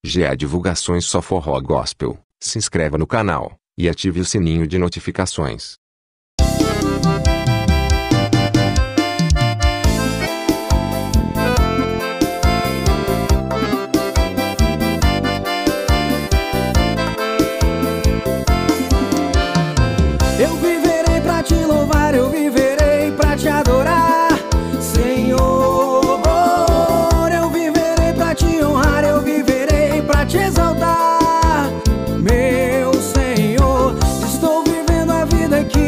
GA Divulgações Só Forró Gospel. Se inscreva no canal e ative o sininho de notificações. Eu viverei pra te louvar, eu viverei pra te adorar, Senhor. Eu viverei pra te honrar, eu viverei pra te exaltar, meu Senhor. Estou vivendo a vida que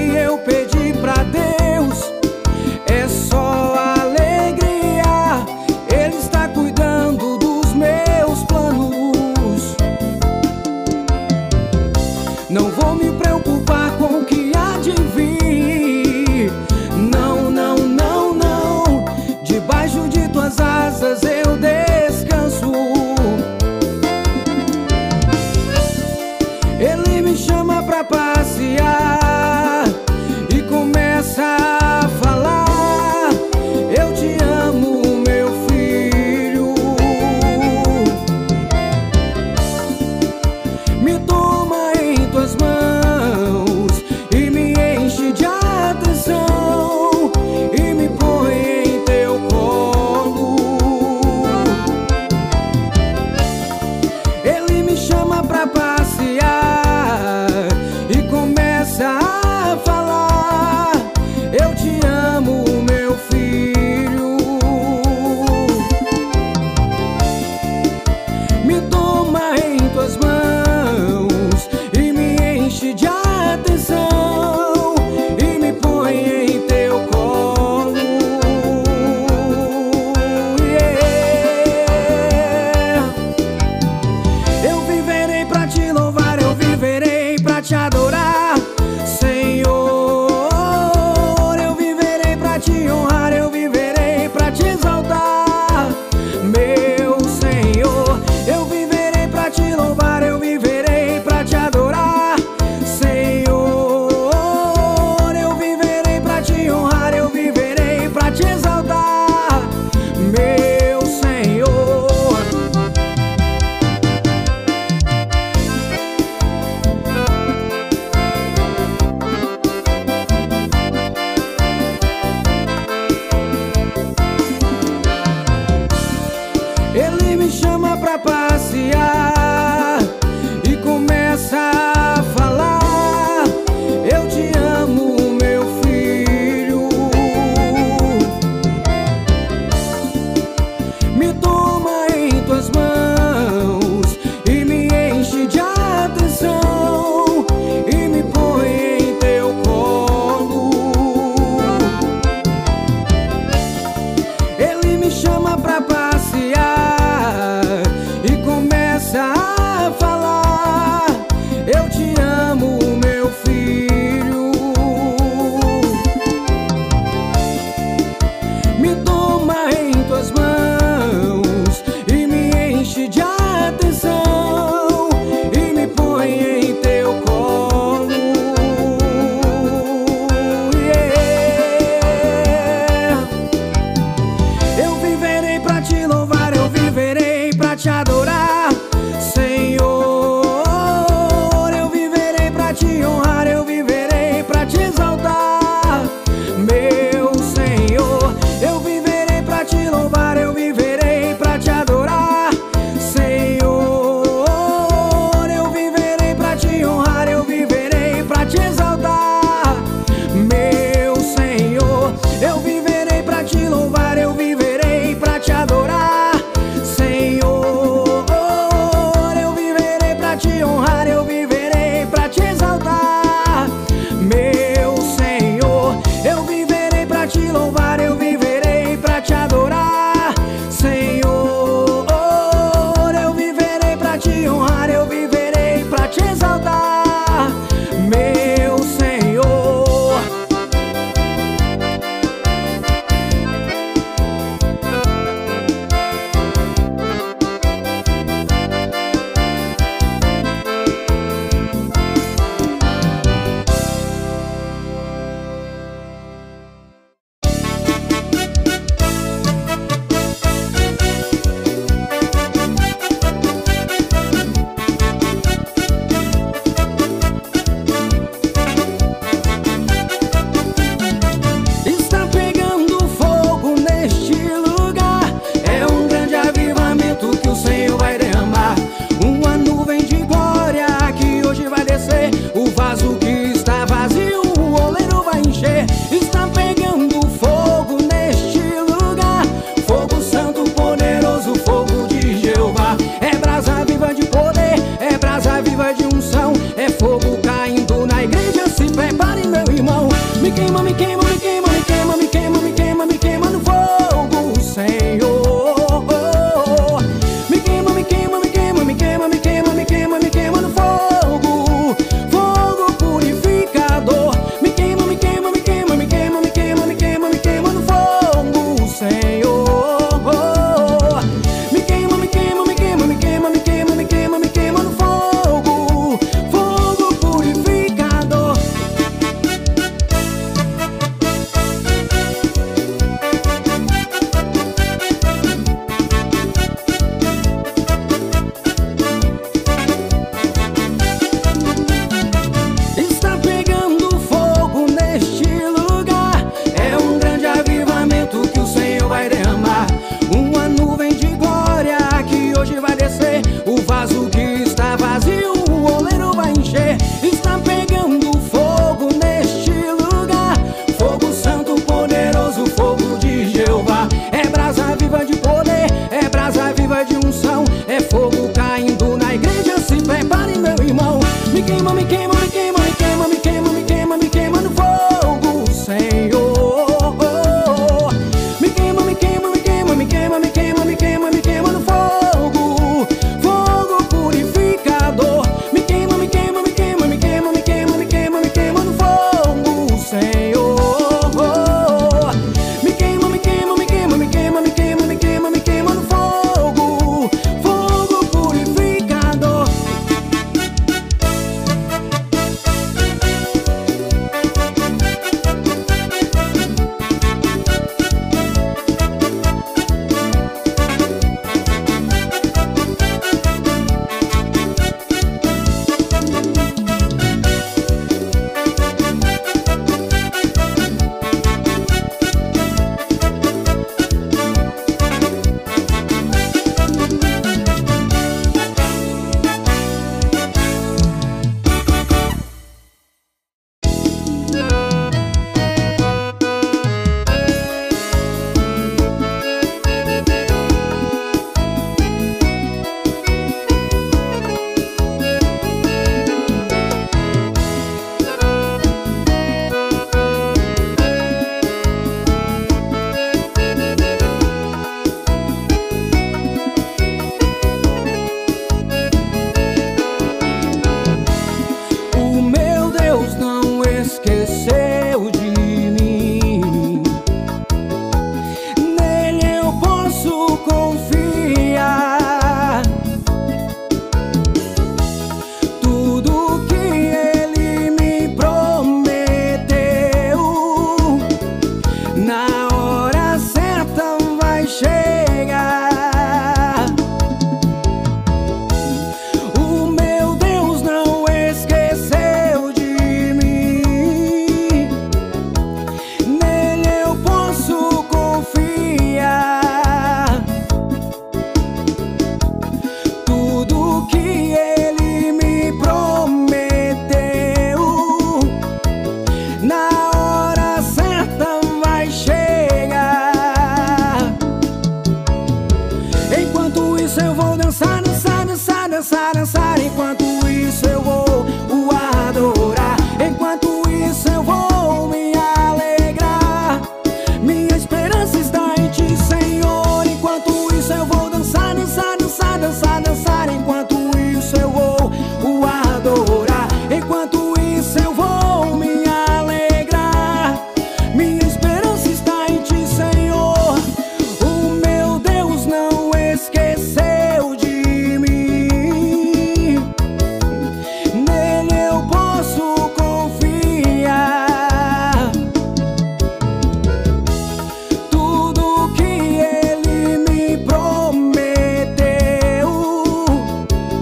indo na igreja, se prepare, meu irmão. Me queima, me queima, me queima, me queima, me queima, me queima, me queima no fogo, Senhor. Me queima, me queima, me queima, me queima, me queima, me queima, me queima no fogo, fogo purificador. Me queima, me queima, me queima, me queima, me queima, me queima, me queima no fogo, Senhor. Me queima, me queima, me queima, me queima, me queima, me queima, me queima no fogo, fogo purificador. O meu Deus não esqueceu de mim, nele eu posso confiar. Tudo que ele me prometeu, na hora certa vai chegar. O meu Deus não esqueceu de mim, nele eu posso confiar. Tudo que ele me prometeu, na hora certa vai chegar. Enquanto isso eu vou dançar, dançar, dançar, dançar, dançar. Enquanto isso eu vou o adorar. Enquanto isso eu vou me alegrar. Minha esperança está em ti, Senhor. Enquanto isso eu vou dançar, dançar, dançar, dançar, dançar. Enquanto isso eu vou o adorar. Enquanto isso eu vou me alegrar. Minha esperança está em ti, Senhor. O meu Deus não esqueceu de mim, nele eu posso confiar. Tudo que ele me prometeu,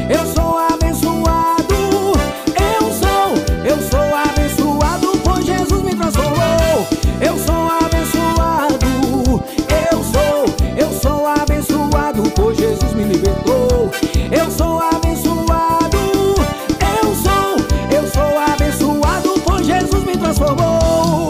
eu sou abençoado. Eu sou abençoado, pois Jesus me transformou. Eu sou abençoado. Eu sou abençoado, pois Jesus me libertou. Eu sou abençoado. Eu sou abençoado, pois Jesus me transformou.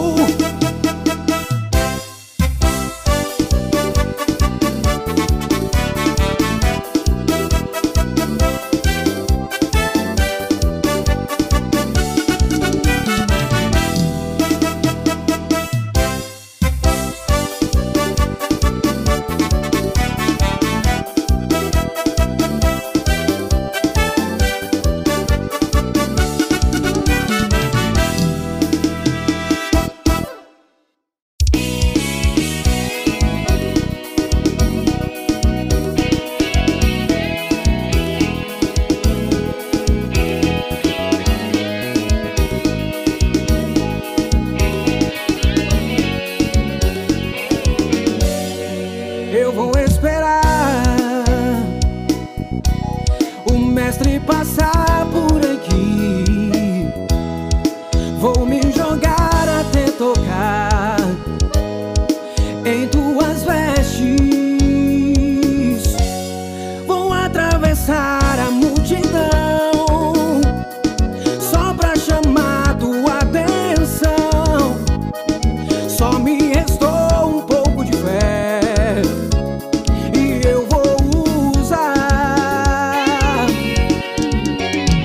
Eu vou esperar o mestre passar por aqui. Vou me jogar até tocar em tuas vestes. Vou atravessar a multidão só pra chamar tua atenção. Só me restou um pouco de fé e eu vou usar.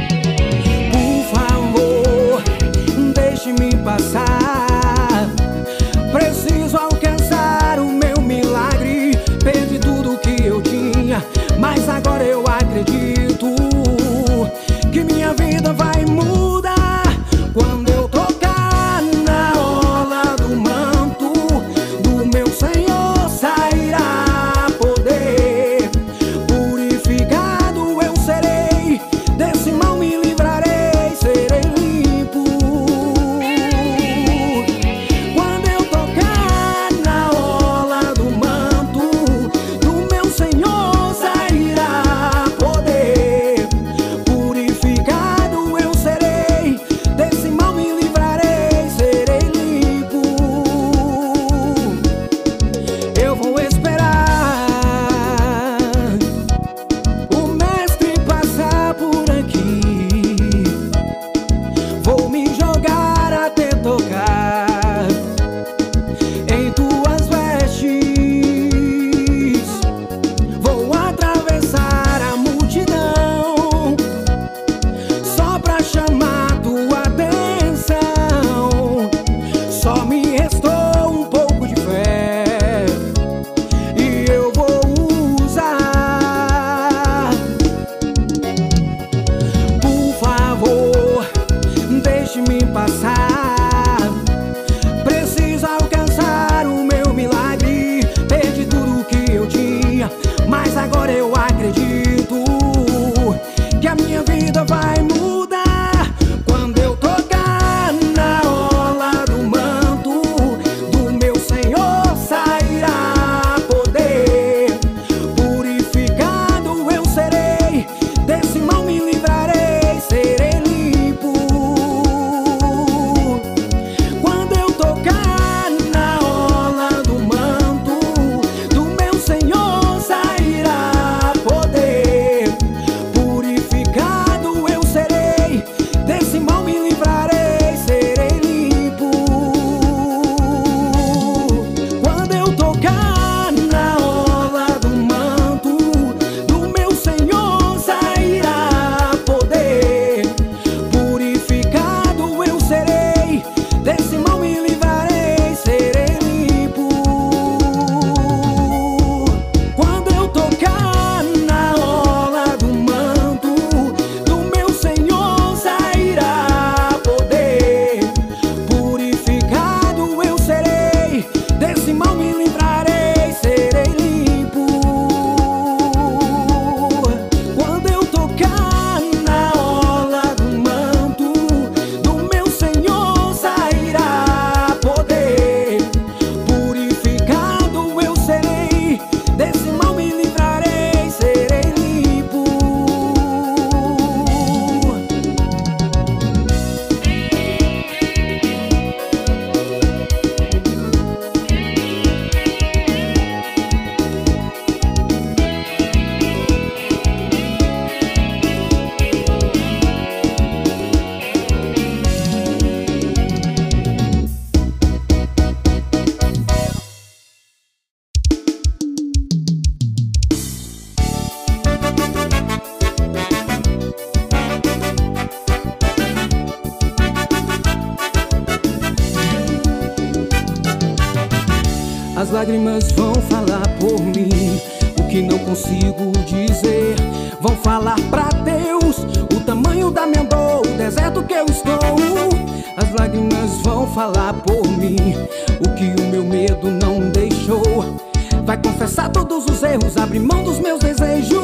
lágrimas vão falar por mim o que não consigo dizer. Vão falar pra Deus o tamanho da minha dor, o deserto que eu estou. As lágrimas vão falar por mim o que o meu medo não deixou. Vai confessar todos os erros, abrir mão dos meus desejos.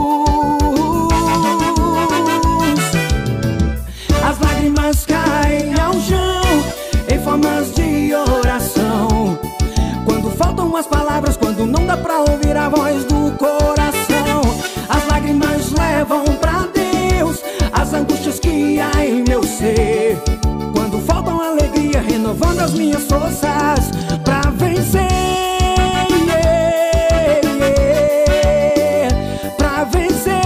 As lágrimas caem ao chão em formas de oração. Quando faltam as palavras, quando não dá pra ouvir a voz do coração. As lágrimas levam pra Deus as angústias que há em meu ser. Quando faltam alegria, renovando as minhas forças pra vencer. Pra vencer.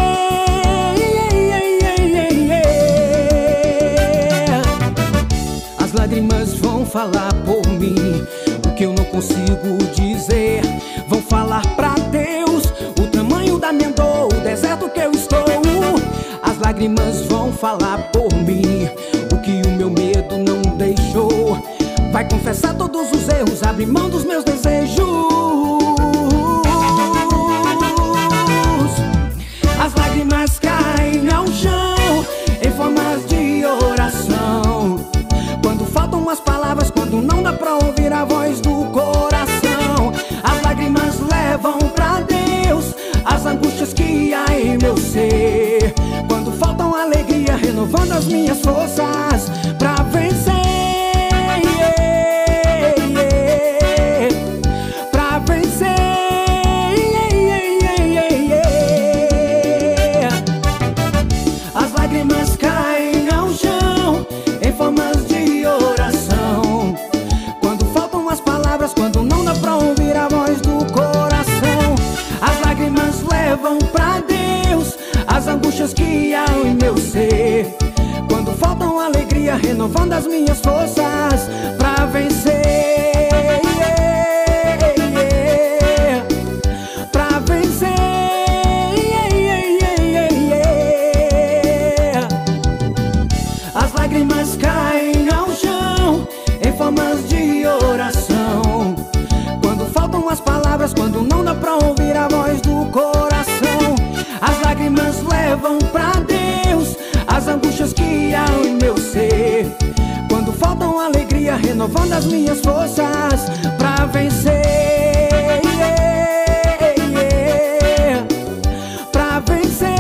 As lágrimas vão falar por mim o que eu não consigo dizer. Vão falar pra Deus o tamanho da minha dor, o deserto que eu estou. As lágrimas vão falar por mim o que o meu medo não deixou. Vai confessar todos os erros, abrir mão dos meus desejos. As lágrimas caem ao chão em formas de oração. Quando faltam as palavras, quando não dá pra ouvir a voz do coração. As lágrimas levam pra Deus as angústias que há em meu ser. Quando faltam alegria, renovando as minhas forças pra vencer. Pra vencer. As lágrimas caem ao chão em formas de oração. Quando faltam as palavras, quando não dá pra ouvir a voz do coração. As lágrimas levam pra Deus as angústias que há em meu ser. Quando faltam alegria, renovando as minhas forças pra vencer. Pra vencer. As lágrimas caem ao chão em formas de oração. Quando faltam as palavras, quando não dá pra ouvir a voz do coração. As lágrimas levam pra Deus as angústias que há em meu ser. Quando faltam alegria, renovando as minhas forças pra vencer. Pra vencer.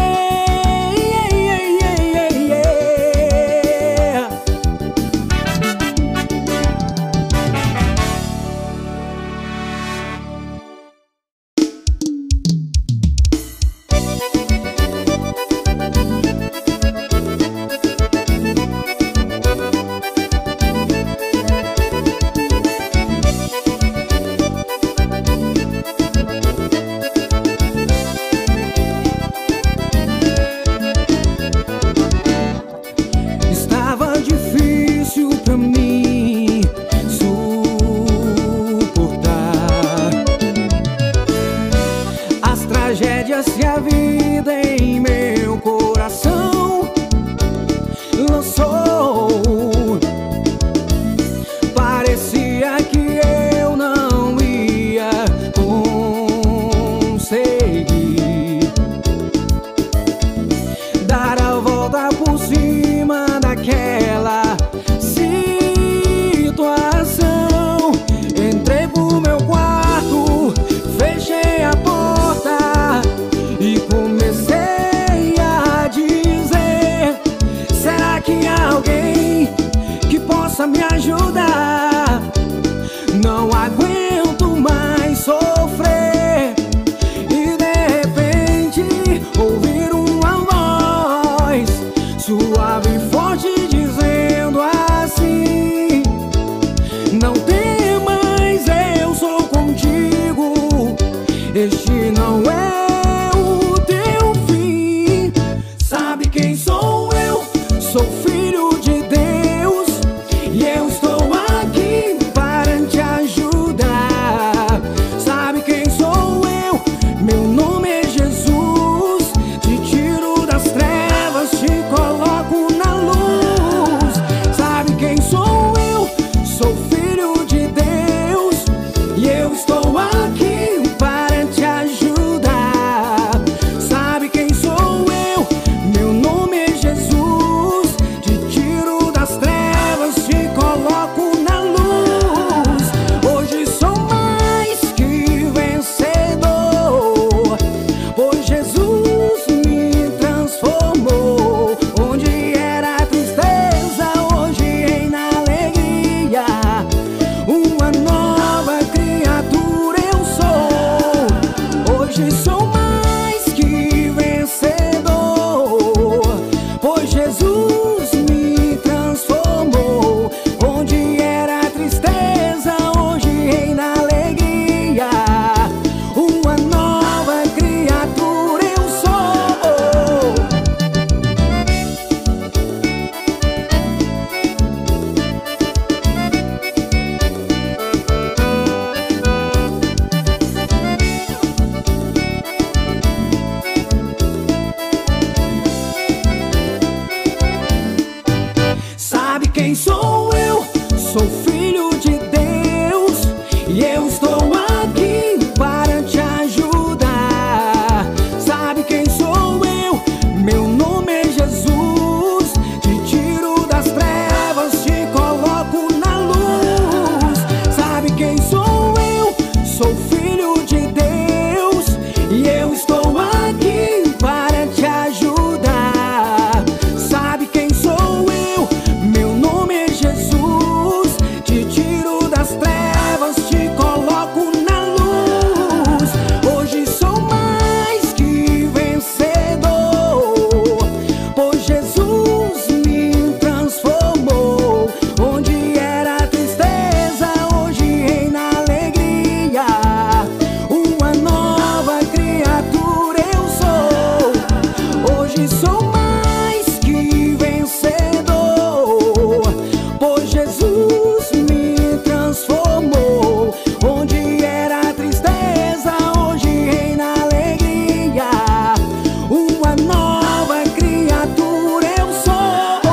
quem sou eu? Sou filho de Deus e eu estou aqui para te ajudar. Sabe quem sou eu? Meu nome é Jesus. Te tiro das trevas, te coloco na luz. Sabe quem sou eu? Sou filho de Deus e eu estou aqui para te ajudar. Sabe quem sou eu? Meu nome é Jesus. Te tiro das trevas, te coloco na luz. Hoje sou mais que vencedor, pois Jesus me transformou. Onde era tristeza, hoje reina alegria. Uma nova criatura eu sou. Hoje sou mais que vencedor, pois Jesus me transformou. Onde era tristeza, hoje reina alegria. Uma nova criatura eu sou.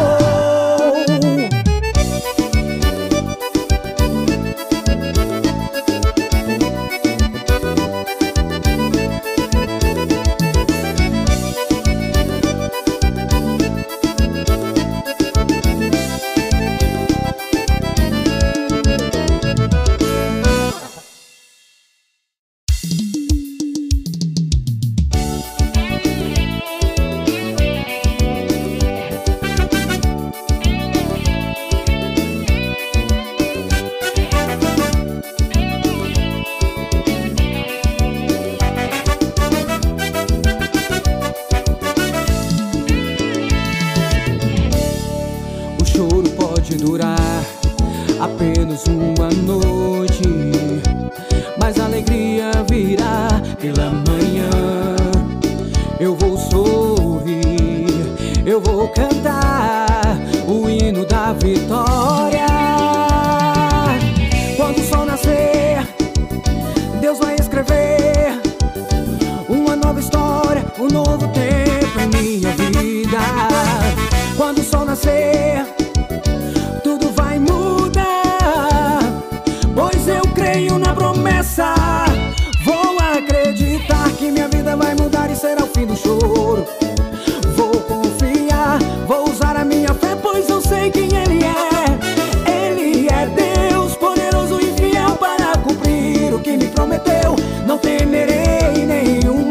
O choro pode durar apenas uma noite, mas a alegria virá pela manhã. Eu vou sorrir, eu vou cantar o hino da vitória. Quando o sol nascer, Deus vai escrever uma nova história, um novo tempo em minha vida. Quando o sol nascer, tudo vai mudar, pois eu creio na promessa. Vou acreditar que minha vida vai mudar e será o fim do choro. Vou confiar, vou usar a minha fé, pois eu sei quem Ele é. Ele é Deus, poderoso e fiel para cumprir o que me prometeu. Não temerei nenhum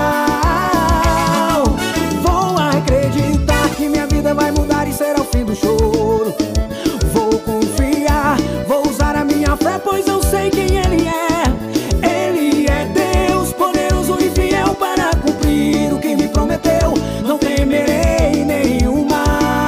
mal. Vou acreditar que minha vida vai mudar e será o fim do choro. Vou confiar, vou usar a minha fé, pois eu sei quem Ele é. Ele é Deus, poderoso e fiel para cumprir o que me prometeu. Não temerei nenhum mal.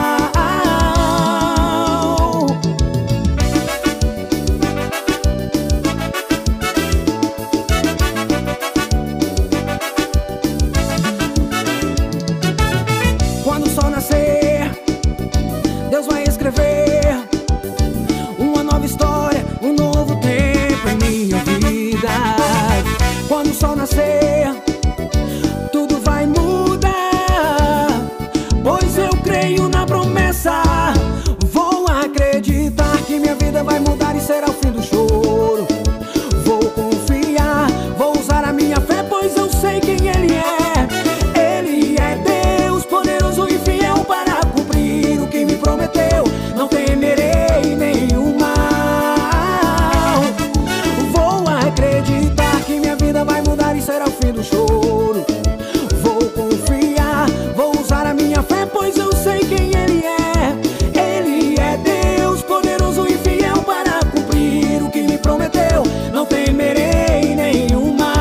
Quando o sol nascer, Deus vai escrever uma nova história, um novo tempo em minha vida. Quando o sol nascer, tudo vai mudar, pois eu creio na promessa. Vou acreditar que minha vida vai mudar e será o fim do choro. Vou confiar, vou usar a minha fé, pois eu sei quem Ele é. Ele é Deus, poderoso e fiel para cumprir o que me prometeu. Não temerei nenhum mal. Vou acreditar que minha vida vai mudar e será o fim do choro. Vou confiar, vou usar a minha fé, pois eu sei quem Ele é. Ele é Deus, poderoso e fiel para cumprir o que me prometeu. Não temerei nenhum mal.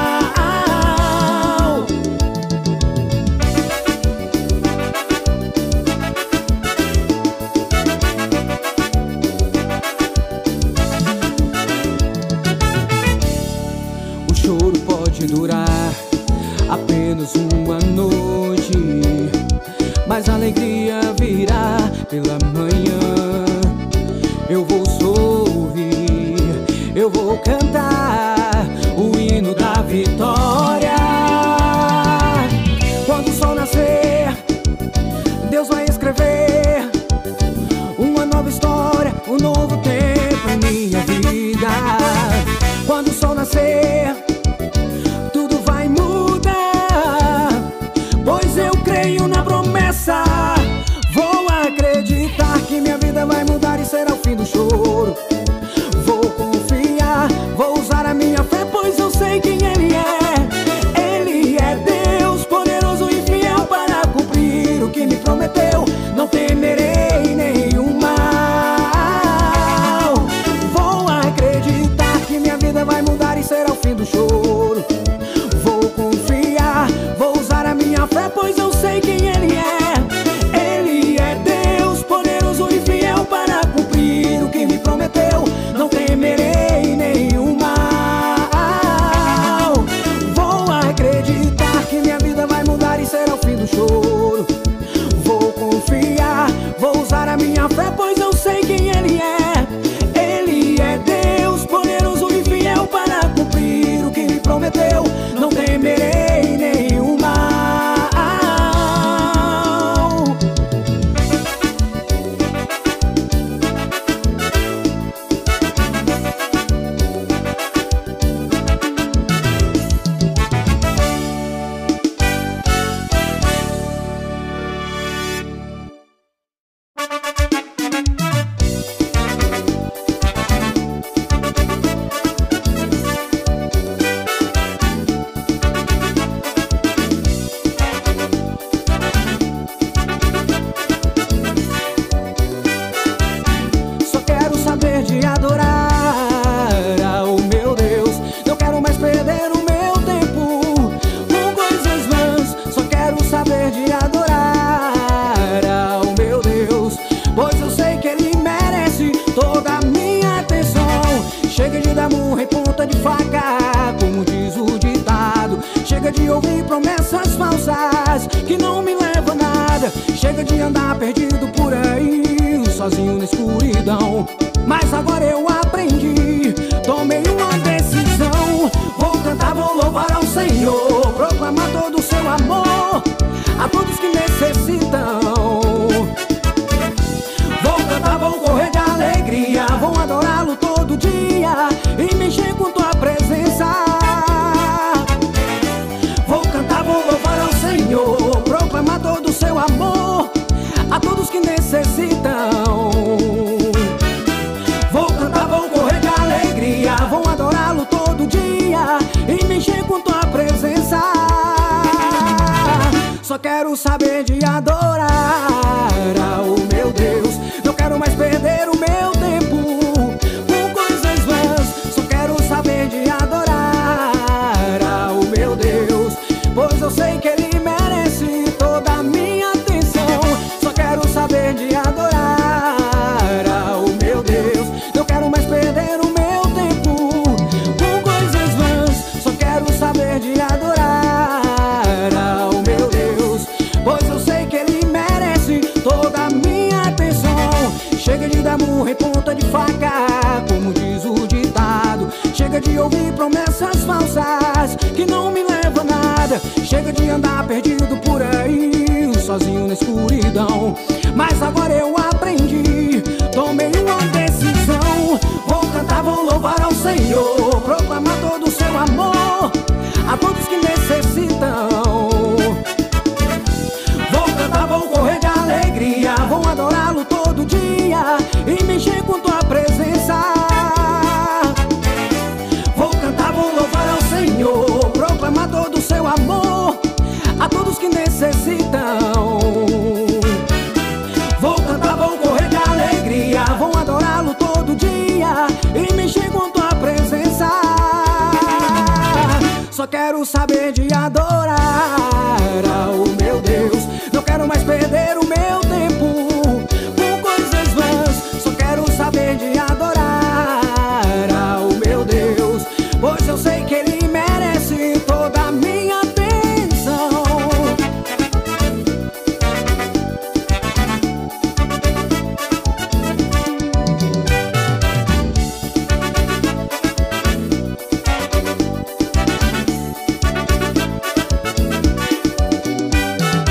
O choro pode durar apenas uma noite, mas a alegria virá pela manhã. Eu vou sorrir, eu vou cantar o hino da vitória. Quando o sol nascer, Deus vai escrever uma um novo tempo em minha vida. Quando o sol nascer, tudo vai mudar, pois eu creio na promessa. Vou acreditar que minha vida vai mudar e será o fim do choro. Vou confiar, vou usar a minha fé, pois eu sei quem Ele é. Ele é Deus, poderoso e fiel para cumprir o que me prometeu. Não temerei nenhum mal. Vou acreditar que minha vida vai mudar e será o fim do choro. Vou confiar, vou usar a minha fé, pois eu sei quem Ele é. Ele é Deus, poderoso e fiel para cumprir o que me prometeu. Não temerei nenhum mal. Vou acreditar que minha vida vai mudar e será o fim do choro. Vou confiar, vou usar a minha fé, pois eu sei quem Ele é. Ele é Deus, poderoso e fiel para cumprir o que me prometeu. Não temerei nenhum mal. De adorar ao meu Deus, não quero mais perder o meu tempo com coisas vãs. Só quero saber de adorar ao meu Deus, pois eu sei que Ele merece toda a minha atenção. Chega de dar murro em ponta de faca, como diz o ditado. Chega de ouvir promessas falsas que não me levam a nada. Chega de andar perdido por aí, sozinho na escuridão. Mas agora eu aprendi, tomei uma decisão. Vou cantar, vou louvar ao Senhor, proclamar todo o seu amor a todos que necessitam. Vou cantar, vou correr de alegria, vou adorá-lo todo dia e me encher com tua presença. Vou cantar, vou louvar ao Senhor, proclamar todo o seu amor a todos que necessitam. Vou cantar, vou correr de alegria, vou adorá-lo todo dia e me encher com tua presença. Só quero saber de adorar ao meu Deus, não quero mais perder o meu tempo com coisas vãs. Só quero saber de adorar ao meu Deus, pois eu sei que Ele merece toda a minha atenção. Só quero saber de adorar ao meu Deus, não quero mais perder o meu tempo com coisas vãs. Só quero saber de adorar ao meu Deus, pois eu sei que Ele merece toda a minha atenção. Chega de dar murro em ponta de faca, como diz o ditado. Chega de ouvir promessas falsas que não me levam a nada. Chega de andar perdido por aí, sozinho na escuridão. Mas agora eu aprendi, tomei uma decisão. Vou cantar, vou louvar ao Senhor, proclamar todo o seu amor a todos que necessitam. Vou cantar, vou correr de alegria, vou adorá-lo todo dia e me encher com tua presença. Vou cantar, vou louvar ao Senhor, proclamar todo o seu amor a todos que necessitam. Vou cantar, vou correr de alegria, vou adorá-lo todo dia e me encher com tua presença. Só quero saber de adorar ao meu Deus, não quero mais perder o meu tempo com coisas vãs. Só quero saber de adorar ao meu Deus, pois eu sei que Ele merece toda a minha atenção.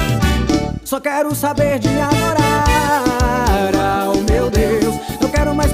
Só quero saber de adorar ao meu Deus, não quero mais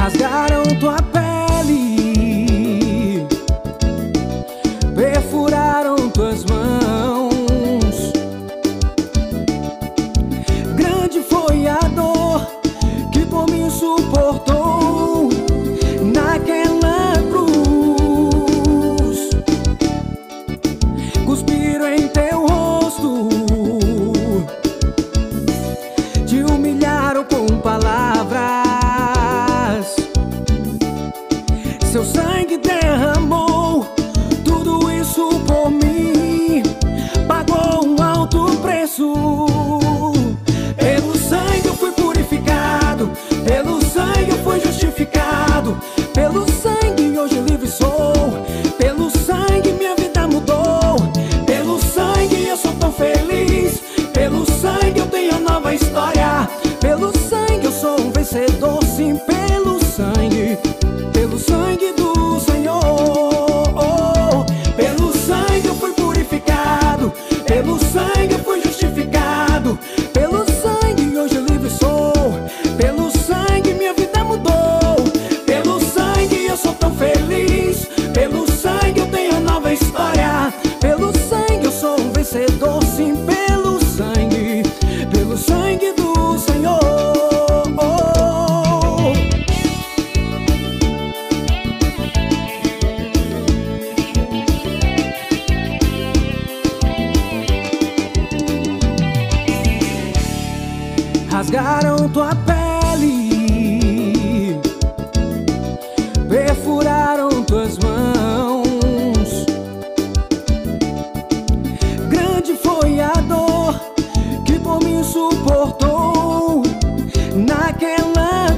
rasgaram tua pele, perfuraram tuas mãos. Grande foi a dor que por mim suportou naquela cruz. Cuspiram em teu rosto, te humilharam com palavras. Seu sangue derramou, tudo isso por mim, pagou um alto preço. Pelo sangue eu fui purificado, pelo sangue eu fui justificado, pelo sangue hoje livre sou, pelo sangue minha vida mudou, pelo sangue eu sou tão feliz, pelo sangue eu tenho nova história, pelo sangue eu sou um vencedor, sim, pelo sangue do Senhor. Pelo sangue eu fui purificado, pelo sangue eu fui justificado, pelo sangue hoje livre sou, pelo sangue minha vida mudou, pelo sangue eu sou tão feliz, pelo sangue eu tenho nova história, pelo sangue eu sou um vencedor, sim, pelo sangue do Senhor. Rasgaram tua pele, perfuraram tuas mãos. Grande foi a dor que por mim suportou naquela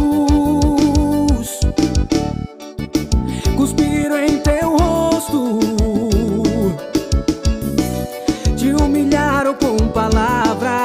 cruz. Cuspiram em teu rosto, te humilharam com palavras.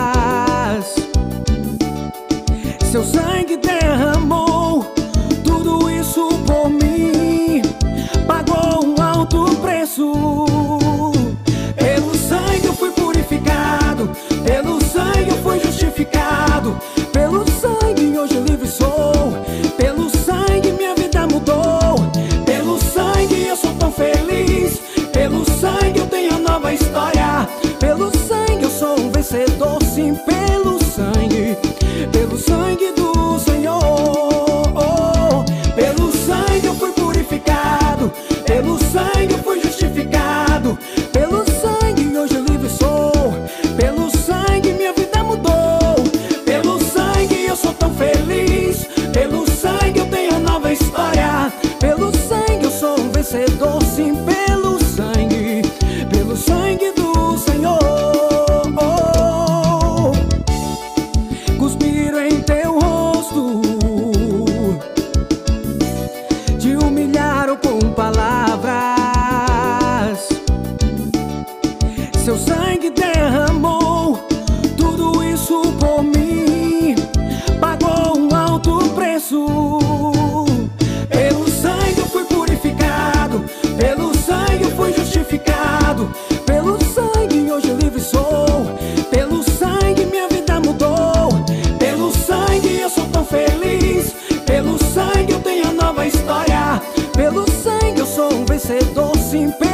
Seu sangue derramou, tudo isso por mim, pagou um alto preço. Pelo sangue eu fui purificado, pelo sangue eu fui justificado, pelo sangue hoje livre sou, pelo sangue minha vida mudou, pelo sangue eu sou tão feliz, pelo sangue eu tenho nova história, pelo sangue eu sou um vencedor, sim, pelo sangue do Senhor. Pelo sangue eu fui purificado, pelo sangue eu fui justificado, pelo sangue hoje livre sou, pelo sangue minha vida mudou, pelo sangue eu sou tão feliz, pelo sangue eu tenho nova história, pelo sangue eu sou um vencedor, sim, pelo sangue do Senhor. Cuspiram em teu rosto, te humilharam com palavras. Seu sangue derramou, tudo isso por mim, pagou um alto preço. Pelo sangue eu fui purificado, pelo sangue eu fui justificado, pelo sangue hoje livre sou, pelo sangue minha vida mudou, pelo sangue eu sou tão feliz, pelo sangue eu tenho nova história, pelo sangue eu sou um vencedor, sim,